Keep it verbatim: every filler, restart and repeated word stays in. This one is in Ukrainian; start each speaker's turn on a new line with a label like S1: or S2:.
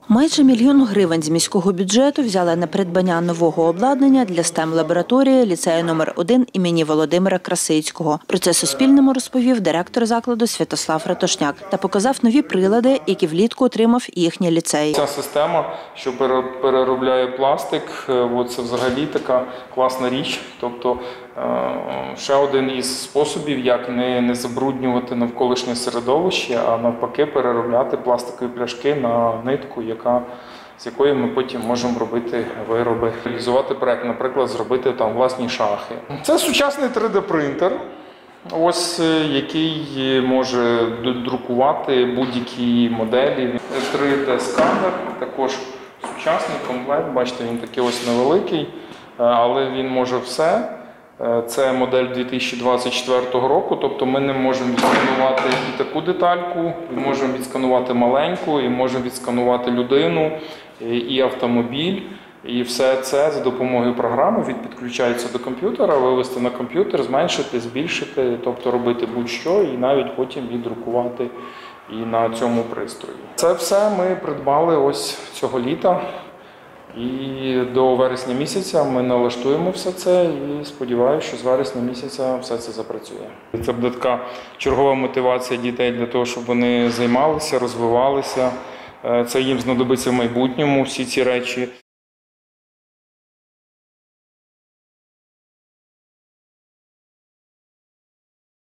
S1: Майже мільйон гривень з міського бюджету взяли на придбання нового обладнання для стем-лабораторії ліцею номер один імені Володимира Красицького. Про це Суспільному розповів директор закладу Святослав Ратушняк та показав нові прилади, які влітку отримав їхній ліцей.
S2: Ця система, що переробляє пластик, це взагалі така класна річ. Тобто ще один із способів, як не, не забруднювати навколишнє середовище, а навпаки переробляти пластикові пляшки на нитку, яка, з якої ми потім можемо робити вироби. Реалізувати проект, наприклад, зробити там власні шахи. Це сучасний три де принтер, ось, який може друкувати будь-які моделі. три де сканер, також сучасний комплект, бачите, він такий ось невеликий, але він може все. Це модель дві тисячі двадцять четвертого року, тобто ми не можемо відсканувати і таку детальку, і можемо відсканувати маленьку, і можемо відсканувати людину, і автомобіль. І все це за допомогою програми він підключається до комп'ютера, вивести на комп'ютер, зменшити, збільшити, тобто робити будь-що і навіть потім віддрукувати і на цьому пристрої. Це все ми придбали ось цього літа. І до вересня місяця ми налаштуємо все це і сподіваюся, що з вересня місяця все це запрацює. Це буде така чергова мотивація дітей для того, щоб вони займалися, розвивалися. Це їм знадобиться в майбутньому всі ці речі.